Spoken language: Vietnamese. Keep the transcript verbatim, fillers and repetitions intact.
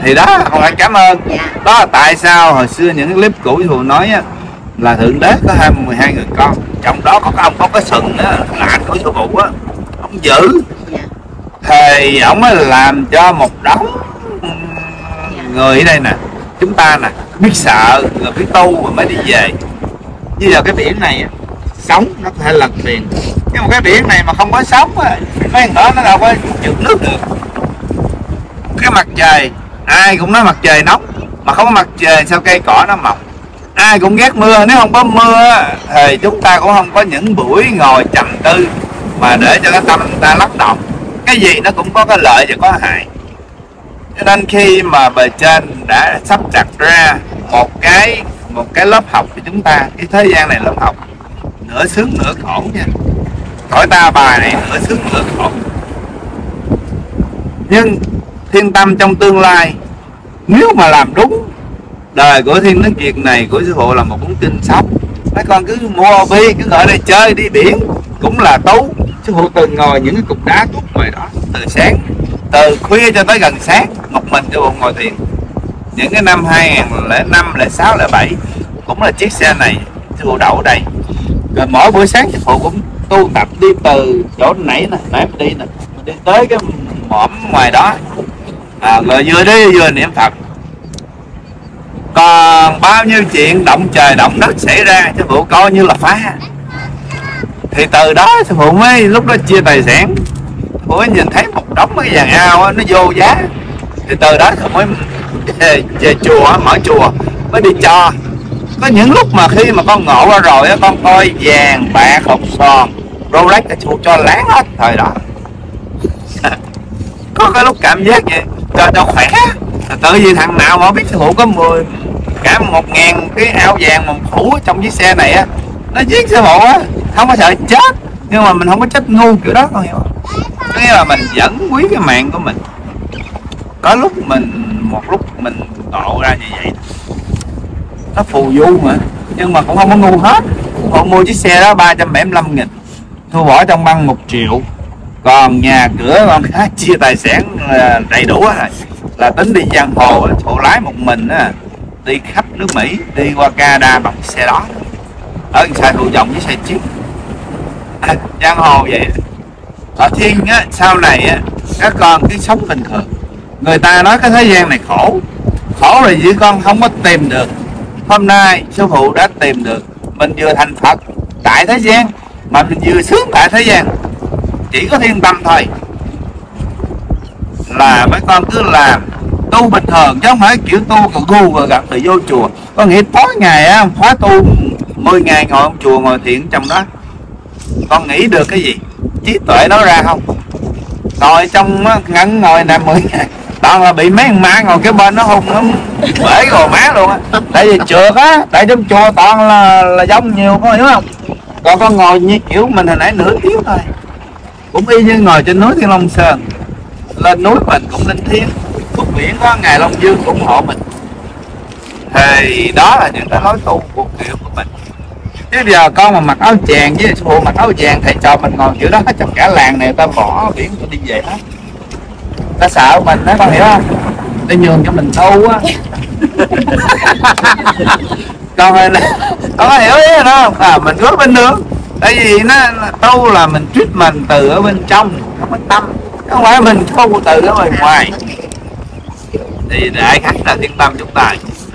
Thì đó, con phải cảm ơn. Dạ. Đó là tại sao hồi xưa những cái clip cũ Sư Phụ nói á, là Thượng Đế có hai mười hai người con, trong đó có cái ông có cái sừng á, là anh của Sư Phụ á, ông giữ. Dạ. Thì ông mới làm cho một đống người ở đây nè, chúng ta nè, biết sợ rồi biết tu rồi mới đi về. Như giờ cái biển này á, sống nó có thể lật thuyền, nhưng mà cái biển này mà không có sóng á, mấy đó nó đâu có trượt nước được. Cái mặt trời, ai cũng nói mặt trời nóng, mà không có mặt trời sao cây cỏ nó mọc. Ai cũng ghét mưa, nếu không có mưa thì chúng ta cũng không có những buổi ngồi trầm tư mà để cho cái tâm người ta lắng động. Cái gì nó cũng có cái lợi và có hại. Cho nên khi mà bề trên đã sắp đặt ra một cái một cái lớp học của chúng ta, cái thế gian này lớp học nửa sướng nửa khổ nha. Cõi ta bà này nửa sướng nửa khổ. Nhưng Thiên Tâm trong tương lai, nếu mà làm đúng, đời của Thiên Tấn Kiệt này của Sư Phụ là một cuốn kinh sống. Mấy con cứ mua ô vi, cứ gọi đây chơi đi biển cũng là tú. Sư Phụ từng ngồi những cái cục đá tuốt ngoài đó từ sáng, từ khuya cho tới gần sáng, một mình Sư Phụ ngồi thiền. Những cái năm hai nghìn lẻ năm, lẻ sáu, lẻ bảy cũng là chiếc xe này Sư Phụ đậu ở đây. Rồi mỗi buổi sáng Sư Phụ cũng tu tập đi từ chỗ nãy nè, nãy đi nè, đi tới cái mỏm ngoài đó, à, rồi vừa đi vừa niệm Phật. Còn bao nhiêu chuyện động trời động đất xảy ra Sư Phụ coi như là phá. Thì từ đó Sư Phụ mới lúc đó chia tài sản. Sư Phụ mới nhìn thấy một đống cái vàng ao đó, nó vô giá. Thì từ đó Sư Phụ mới về, về chùa, mở chùa mới đi cho. Có những lúc mà khi mà con ngộ ra rồi con coi vàng, bạc, hột xoàn, Rolex Sư Phụ cho láng hết thời đó. Có cái lúc cảm giác vậy cho cho khỏe. Tự vì thằng nào mà biết Sư Phụ có mười cả một ngàn cái ao vàng một phủ trong chiếc xe này á, nó giết Sư Phụ á, không có sợ chết, nhưng mà mình không có chết ngu kiểu đó, con hiểu không? Có nghĩa là mình vẫn quý cái mạng của mình. Có lúc mình một lúc mình ngộ ra như vậy, nó phù du mà, nhưng mà cũng không có ngu hết. Họ mua chiếc xe đó ba trăm bảy mươi lăm nghìn, thu bỏ trong băng một triệu, còn nhà cửa con cái chia tài sản đầy đủ rồi, là tính đi giang hồ. Phụ lái một mình á, đi khắp nước Mỹ, đi qua Canada bằng xe đó, ở xa Thủ Dòng với xe chiếc, à, giang hồ vậy. Ở thiên á, sau này á, các con cứ sống bình thường. Người ta nói cái thế gian này khổ, khổ là vì con không có tìm được. Hôm nay Sư Phụ đã tìm được, mình vừa thành Phật tại thế gian, mà mình vừa sướng tại thế gian. Chỉ có Thiên Tâm thôi, là mấy con cứ làm tu bình thường, chứ không phải kiểu tu còn gu rồi gặp rồi vô chùa. Con nghĩ tối ngày á, khóa tu mười ngày ngồi trong chùa ngồi thiền trong đó, con nghĩ được cái gì? Trí tuệ nó ra không? Ngồi trong ngắn ngồi nằm mười ngày, toàn là bị mấy thằng ma ngồi cái bên nó hung, nó bể gò má luôn á. Tại vì trượt á, tại trong chùa toàn là là dông nhiều, con hiểu không? Còn con ngồi như kiểu mình hồi nãy nửa tiếng thôi, cũng y như ngồi trên núi Thiên Long Sơn. Lên núi mình cũng linh thiêng, xuống biển có Ngài Long Dương ủng hộ mình. Thì đó là những cái lối tu của kiểu của mình. Chứ giờ con mà mặc áo chàng với Sư Phụ mặc áo vàng, thầy trò mình ngồi kiểu đó hết, trong cả làng này ta bỏ biển ta đi về hết. Ta sợ mình đó, con hiểu không? Để nhường cho mình tu á. Con ơi, con có hiểu ý đó không? À, mình rất bên nước. Tại vì nó tu là mình treat mình từ ở bên trong, không có tâm, không phải mình tu từ ở bên ngoài. Thì đại khái là Thiên Tâm chúng ta